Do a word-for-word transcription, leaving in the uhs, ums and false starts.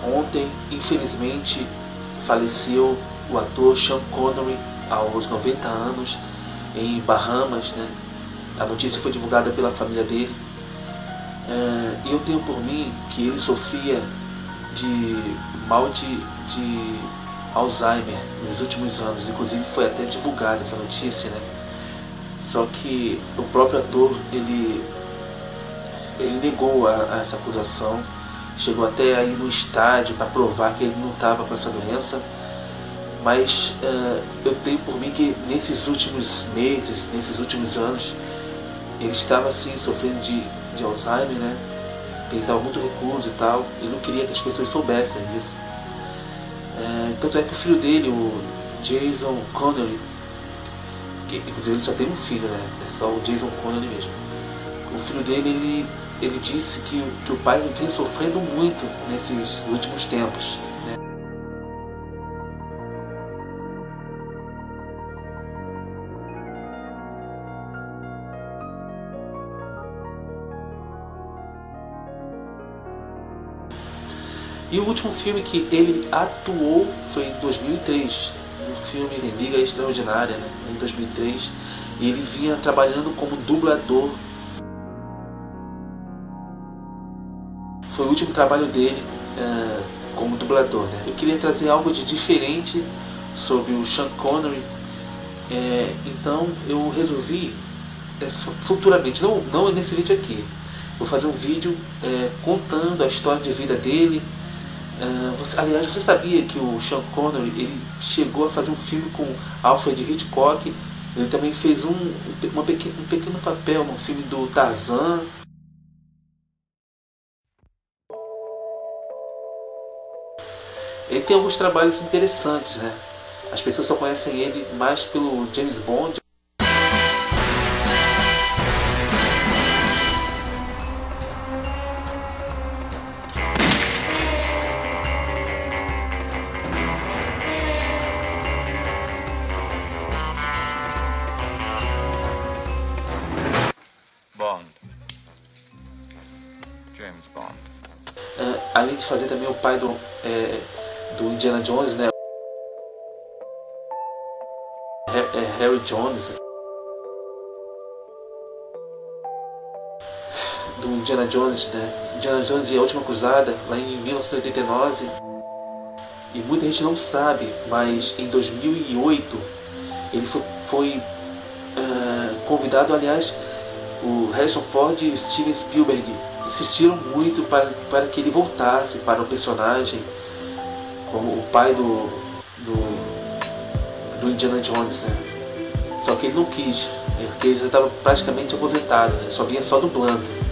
Ontem, infelizmente, faleceu o ator Sean Connery aos noventa anos em Bahamas, né? A notícia foi divulgada pela família dele. E eu tenho por mim que ele sofria de mal de, de Alzheimer nos últimos anos. Inclusive foi até divulgada essa notícia, né? Só que o próprio ator, ele, ele negou a, a essa acusação. Chegou até a ir no estádio para provar que ele não estava com essa doença. Mas uh, eu tenho por mim que nesses últimos meses, nesses últimos anos, ele estava assim sofrendo de, de Alzheimer, né? Ele estava muito recluso e tal. Ele não queria que as pessoas soubessem disso. Uh, tanto é que o filho dele, o Jason Connery, que inclusive ele só tem um filho, né? É só o Jason Connery mesmo. O filho dele, ele, ele disse que, que o pai vem sofrendo muito nesses últimos tempos, né? E o último filme que ele atuou foi em dois mil e três, no filme Liga Extraordinária, né? Em dois mil e três, e ele vinha trabalhando como dublador. Foi o último trabalho dele uh, como dublador, né? Eu queria trazer algo de diferente sobre o Sean Connery, é, então eu resolvi é, futuramente, não, não nesse vídeo aqui, vou fazer um vídeo é, contando a história de vida dele. Uh, você, aliás, você sabia que o Sean Connery ele chegou a fazer um filme com Alfred Hitchcock? Ele também fez um, uma pequeno, um pequeno papel no filme do Tarzan. Ele tem alguns trabalhos interessantes, né? As pessoas só conhecem ele mais pelo James Bond. Bond. James Bond. Uh, além de fazer também o pai do, é, do Indiana Jones, né? É Harry Jones. Do Indiana Jones, né? Indiana Jones e a Última Cruzada, lá em mil novecentos e oitenta e nove. E muita gente não sabe, mas em dois mil e oito ele foi, foi uh, convidado, aliás, o Harrison Ford e o Steven Spielberg insistiram muito para, para que ele voltasse para o personagem como o pai do, do, do Indiana Jones, né? Só que ele não quis, porque ele já estava praticamente aposentado, né? Só vinha só dublando.